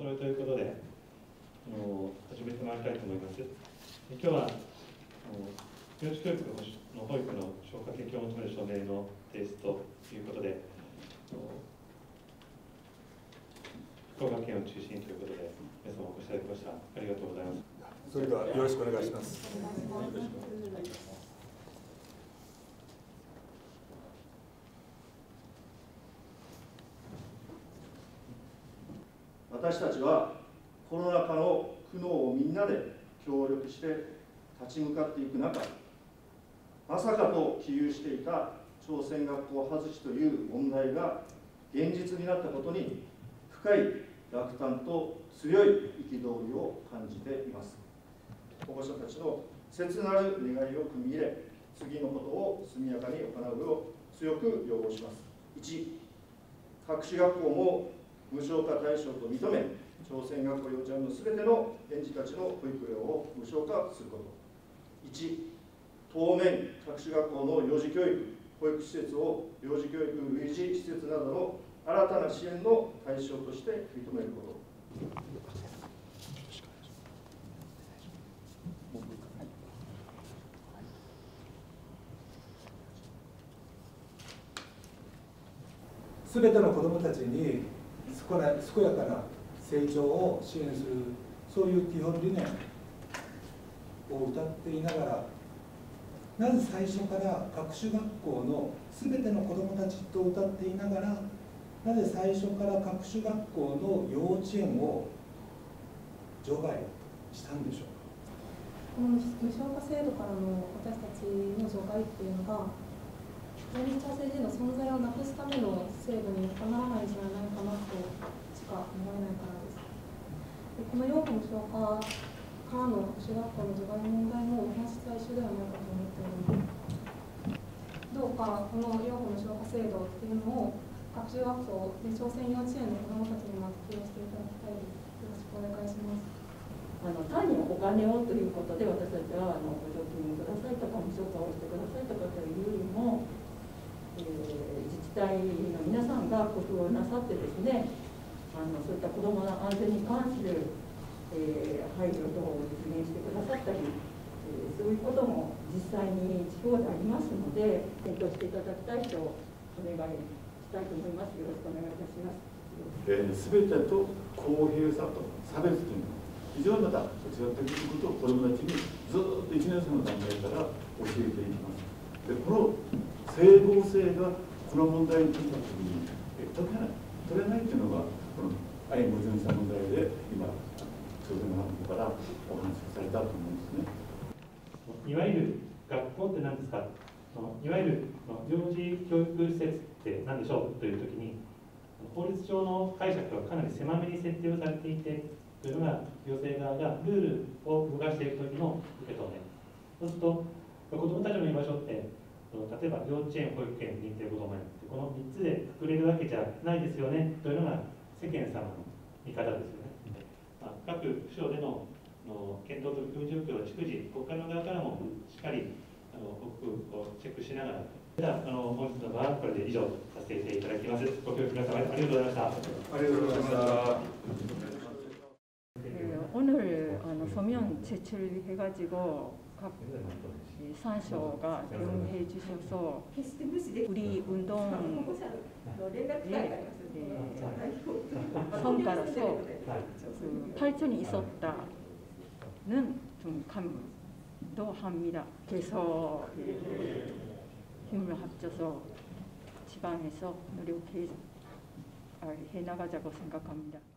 揃いということで始めてまいりたいと思います。今日は幼児教育の保育の消化適用を求める署名の提出ということで、福岡県を中心ということで皆様お越しいただきました。ありがとうございます。 それではよろしくお願いします。 私たちはコロナ禍の苦悩をみんなで協力して立ち向かっていく中、まさかと危惧していた朝鮮学校外しという問題が現実になったことに深い落胆と強い憤りを感じています。保護者たちの切なる願いを組み入れ、次のことを速やかに行うよう強く要望します。1、各種学校も無償化対象と認め、朝鮮学校幼稚園のすべての園児たちの保育料を無償化すること。1、当面、各種学校の幼児教育、保育施設を幼児教育類似施設などの新たな支援の対象として認めること。 すべての子どもたちに健やかな成長を支援する、そういう基本理念を謳っていながら、なぜ最初から各種学校のすべての子どもたちと謳っていながら、なぜ最初から各種学校の幼稚園を除外したんでしょうか。 この無償化制度からの私たちの除外っていうのが、在日朝鮮人の存在をなくすための制度に他ならないんじゃないかなとしか思えないからです。でこの養護無償化からの各種学校の除外の問題も本質は一緒ではないかと思っております。どうかこの養護無償化制度っていうのを各種学校で朝鮮幼稚園の子どもたちにも適用していただきたいです。よろしくお願いします。 単にお金をということで私たちは補助金をくださいとか無償化をしてくださいとかというよりも、自治体の皆さんが工夫をなさってですね、そういった子どもの安全に関する、配慮等を実現してくださったり、そういうことも実際に地方でありますので、検討していただきたいとお願いしたいと思います。よろしくお願いいたします。 すべてと公平さと差別というのは非常にまた違ってくることを子どもたちにずっと1年生の段階から教えていきます。でこの整合性がこの問題に取ったときに取れないというのがこの相矛盾した問題で今朝鮮の学校からお話しされたと思うんですね。 いわゆる学校って何ですか、いわゆる幼児教育施設って何でしょうというときに、法律上の解釈はかなり狭めに設定をされていてというのが行政側がルールを動かしていくときの受け止め。そうすると子どもたちの居場所って例えば幼稚園、保育園、認定こども園ってこの3つでくくれるわけじゃないですよねというのが世間様の見方ですよね。各府省での検討と工夫状況を逐次国家の側からもしっかり報告をチェックしながら、では本日の場はこれで以上させていただきます。ご協力皆様ありがとうございました。 ありがとうございました。 오늘 서면 제출해가지고 각 산소가 대응해 주셔서 우리 운동의 성과로서 그 발전이 있었다는 좀 감도합니다. 그래서 힘을 합쳐서 지방에서 노력해 나가자고 생각합니다.